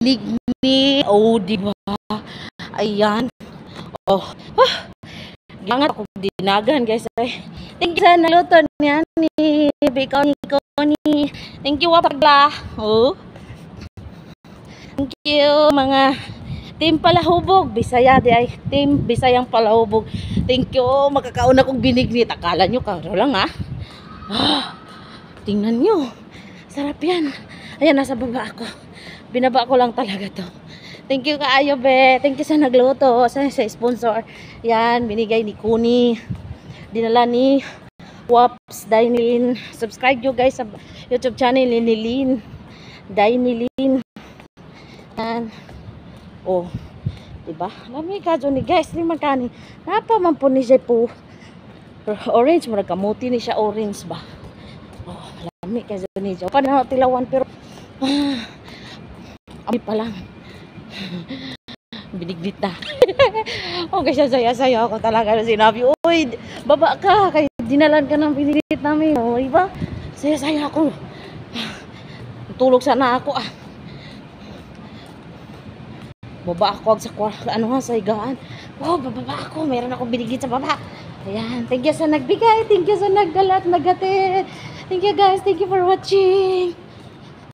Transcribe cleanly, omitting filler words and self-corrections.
ni oh, di ba? Ayan. Oh. Gangat ako dinagan, guys. Thank you sa naluto niya ni Biconi. Thank you, wapagla. Oh. Thank you, mga Team Palahubog. Bisaya di ay. Team Bisayang Palahubog. Thank you. Makakauna kong binignit. Akala nyo, karo lang ha. Tingnan nyo. Sarap yan. Ayan, nasa baba ako. Binaba ko lang talaga to. Thank you kaayo, be. Thank you sa nagluto. Sa sponsor. Yan, binigay ni Kuni. Dinala ni Waps Dainilin. Subscribe nyo guys sa YouTube channel ni Nilin. Dainilin. Yan. Oh. Diba? Lami ka dyan ni guys. Di magkani. Napaman po ni siya po. Orange. Murag kamuti ni siya orange ba? Oh. Lami ka dyan ni siya. Paano tilawan pero ami pa lang. Binignit na. Okay siya, saya-saya ako talaga na sinabi, uy, baba ka, kaya dinalan ka ng binignit namin. O, diba? Saya-saya ako. Tulog sana ako Baba ako sa sa higaan. Wow, bababa ako. Meron akong binignit sa baba. Ayan. Thank you sa nagbigay. Thank you sa nagdala at nagatid. Thank you guys. Thank you for watching.